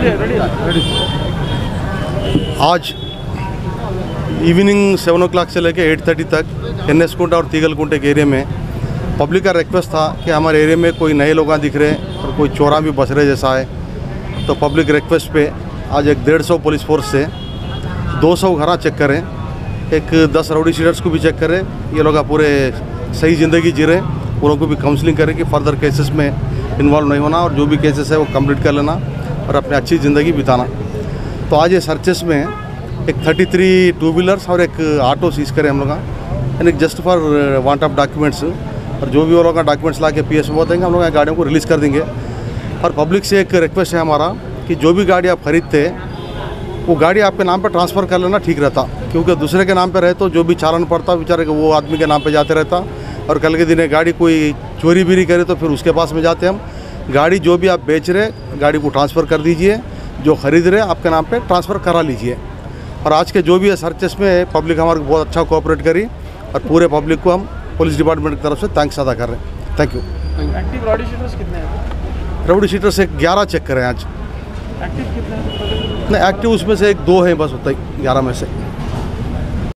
आज evening 7 o'clock से लेकर 8:30 तक NS कुंटा और तीगलकुंटे के एरिया में पब्लिक का रिक्वेस्ट था कि हमारे एरिया में कोई नए लोग दिख रहे हैं और कोई चोरा भी बस रहे जैसा है। तो पब्लिक रिक्वेस्ट पे आज एक 150 पुलिस फोर्स से 200 घर चेक करें, एक 10 राउडी शीटर्स को भी चेक करें। ये लोग पूरे सही ज़िंदगी जी रहे, उन को भी काउंसलिंग करें कि फर्दर केसेस में इन्वॉल्व नहीं होना और जो भी केसेस है वो कंप्लीट कर लेना और अपनी अच्छी ज़िंदगी बिताना। तो आज ये सर्चेस में एक 33 टू व्हीलर्स और एक ऑटो सीज करें हम लोग, यानी just for want of documents. और जो भी वो लोग का डॉक्यूमेंट्स ला के PS में देंगे, हम लोग गाड़ियों को रिलीज़ कर देंगे। और पब्लिक से एक रिक्वेस्ट है हमारा कि जो भी गाड़ी आप खरीदते वो गाड़ी आपके नाम पर ट्रांसफ़र कर लेना ठीक रहता, क्योंकि दूसरे के नाम पे रहे तो जो भी चालान पड़ता बेचारे वो आदमी के नाम पे जाते रहता और कल के दिन गाड़ी कोई चोरी भी नहीं करे तो फिर उसके पास में जाते हम। गाड़ी जो भी आप बेच रहे गाड़ी को ट्रांसफ़र कर दीजिए, जो ख़रीद रहे आपके नाम पे ट्रांसफ़र करा लीजिए। और आज के जो भी है सर्चेस में पब्लिक हमारे को बहुत अच्छा कोऑपरेट करी और पूरे पब्लिक को हम पुलिस डिपार्टमेंट की तरफ से थैंक्स अदा कर रहे हैं। Thank you. Active rowdy sheeters कितने हैं? राउडी शीटर्स से 11 चेक करें आज। एक्टिव कितने हैं? नहीं, एक्टिव उसमें से 1-2 हैं बस, होता ही 11 में से।